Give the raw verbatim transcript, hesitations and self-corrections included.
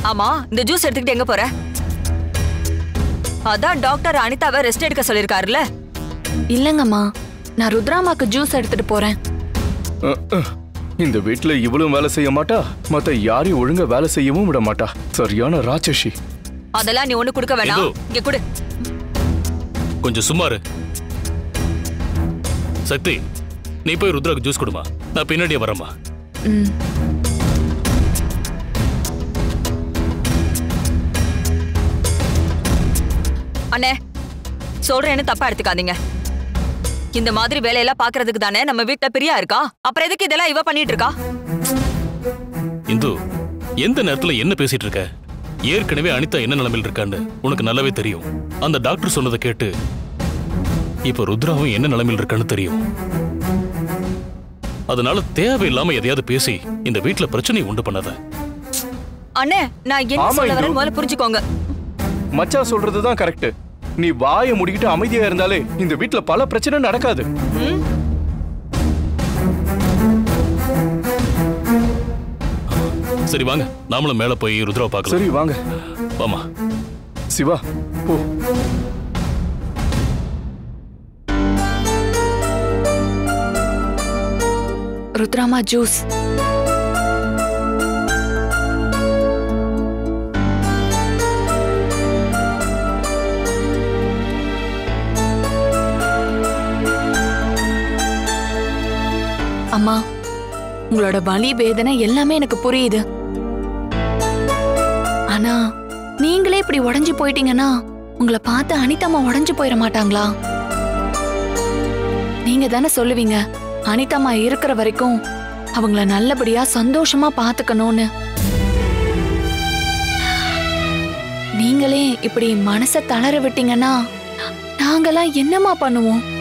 ஆமா, இந்த ஜூஸ் எடுத்துக்கிட்டு எங்க போற? அதான் டாக்டர் அனிதாவை ரெஸ்ட் எடுக்க சொல்லிருக்காருல்ல. இல்லங்கம்மா, நான் ருத்ராமாக்கு ஜூஸ் எடுத்துட்டு போறேன். இந்த வீட்டுல இவ்வளவு வேலை செய்ய மாட்டா, மத்த யாரையும் ஒழுங்கா வேலை செய்யவும் விட மாட்டா. சரியான ராட்சசி. அதெல்லாம் நீ ஒண்ணு குடுக்க வேணாம். இங்க குடு. கொஞ்சம் சும்மாரு. சக்தி, நீ போய் ருத்ராக்கு ஜூஸ் கொடுமா. நான் பின்னாடியே வரேம்மா. ம். அண்ணே, சொல்றேன்னு தப்பா எடுத்துக்காதீங்க. இந்த மாதிரி வேலையெல்லாம் பாக்குறதுக்கு தானே நம்ம வீட்டுல பிரியா இருக்கா. அப்புறம் எதுக்கு இதெல்லாம் இவ பண்ணிட்டு இருக்கா? இந்து, எந்த நேரத்துல என்ன பேசிட்டு இருக்க? ஏற்கனவே அனிதா என்ன நிலைமையில் இருக்கான்னு உனக்கு நல்லாவே தெரியும். அந்த டாக்டர் சொன்னதை கேட்டு இப்ப ருத்ராவும் என்ன நிலைமையில் இருக்கான்னு தெரியும். அதனால தேவையில்லாம எதையாவது பேசி இந்த வீட்டுல பிரச்சனை உண்டு பண்ணாத. அண்ணே, நான் என்ன சொல்ல வரேன்னு முதல்ல புரிஞ்சுக்கோங்க. மச்சான் சொல்றதுதான் கரெக்ட். நீ வாயை முடிக்கிட்டு அமைதியா இருந்தாலே இந்த வீட்டுல பல பிரச்சனை நடக்காது. சரி வாங்க, நாமளும் மேல போய் ருத்ராவை பார்க்கலாம். சரி வாங்க. வாமா. சிவா போ. ருத்ராமா ஜூஸ். அம்மா, உங்களோட வலி வேதனை எல்லாமே எனக்கு புரியுது. ஆனா நீங்களே இப்படி உடைஞ்சு போயிட்டீங்கன்னா உங்களை பார்த்து அனிதாம்மா உடைஞ்சு போயிட மாட்டாங்களா? நீங்க தானே சொல்லுவீங்க அனிதாம்மா இருக்கிற வரைக்கும் அவங்கள நல்லபடியா சந்தோஷமா பாத்துக்கணும்னு. நீங்களே இப்படி மனசை தளர விட்டீங்கன்னா நாங்கெல்லாம் என்னமா பண்ணுவோம்?